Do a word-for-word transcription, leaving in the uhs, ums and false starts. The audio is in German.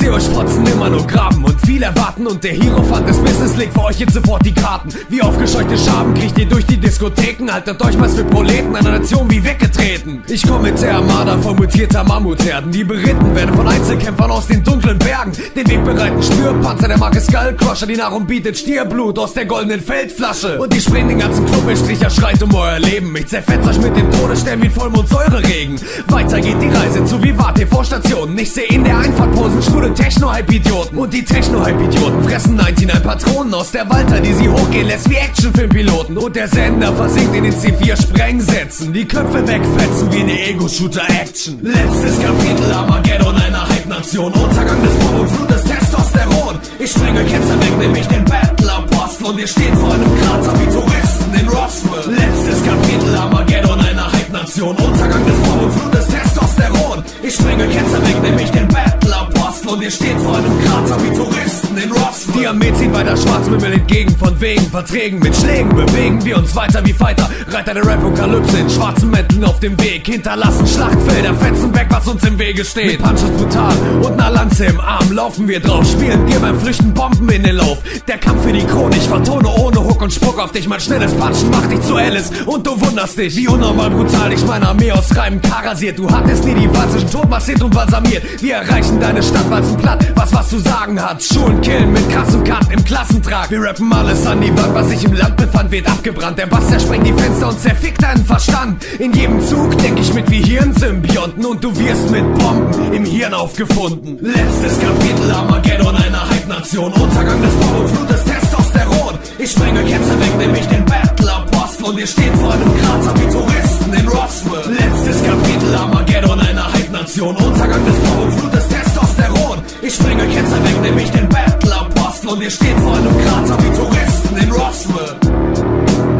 seh euch Fotzen immer nur graben und viel erwarten, und der Hierophant des Business legt für euch jetzt sofort die Karten. Wie aufgescheuchte Schaben kriegt ihr durch die Diskotheken, haltet euch was für Proleten, einer Nation wie weggetreten. Ich komm mit der Armada von mutierter Mammutherden, die beritten werden von Einzelkämpfern aus den dunklen Bergen. Den Weg bereiten Spürpanzer der Marke Skullcrusher, die Nahrung bietet Stierblut aus der goldenen Feldflasche. Und die springen den ganzen Club mit Stricher, schreit um euer Leben. Ich zerfetz euch mit dem Todesstern wie Vollmondsäureregen. Weiter geht die Reise zu Vivat T V-Stationen. Ich seh in der Einfahrt Posen schwule Techno-Hype-Idioten. Und die Techno-Hype-Idioten fressen neunundneunzig Patronen aus der Walter, die sie hochgehen lässt wie Actionfilmpiloten. Und der Sender versinkt in den C vier Sprengsätzen, die Köpfe wegfetzen wie eine Ego-Shooter-Action. Letztes Kapitel Armageddon einer Hype-Nation. Untergang des Pop und Flut des Testosteron. Ich sprenge Ketzer weg, nämlich den Battle-Apostel, und ihr steht vor einem Krater wie Touristen in Roswell. Letztes Kapitel Armageddon einer Hype-Nation. Untergang des Pop und Flut des Testosteron. Ich sprenge Ketzer weg, nämlich den Battle-Apostel, und ihr steht vor einem Krater wie Touristen in Roswell. Die Armee zieht weiter Schwarzwimmel entgegen, von wegen Verträgen mit Schlägen bewegen wir uns weiter wie Fighter. Reiter der Rap-Apokalypse in schwarzen Mänteln auf dem Weg, hinterlassen Schlachtfelder, fetzen weg, was uns im Wege steht. Mit Punches brutal und ner Lanze im Arm laufen wir drauf, spielen dir beim Flüchten Bomben in den Lauf. Der Kampf für die Krone, ich vertone ohne Hook und spuck auf dich. Mein schnelles Punchen macht dich zu Alice und du wunderst dich, wie unnormal brutal dich meine Armee aus Reimen karasiert. Du hattest nie die Wahl zwischen Tod massiert und balsamiert. Wir erreichen deine Stadt, walzen platt, was was zu sagen hat. Schulen killen mit krassem Cut im Klassentrag. Wir rappen alles an die Wand, was sich im Land befand, wird abgebrannt. Der Bass zersprengt die Fenster und zerfickt deinen Verstand. In jedem Zug denk ich mit wie Hirnsymbionten, und du wirst mit Bomben im Hirn aufgefunden. Letztes Kapitel Armageddon einer Hype-Nation. Untergang des Pop und Flut des Testosteron. Ich sprenge Ketzer weg, nämlich den Battle-Apostel, und ihr steht vor einem Krater wie Touristen in Roswell. Letztes Kapitel Armageddon einer Hype-Nation. Untergang des Pop und Flut des Testosteron. Ich sprenge Ketzer weg, nämlich den Battle-Apostel, und ihr steht vor einem Krater wie Touristen in Roswell.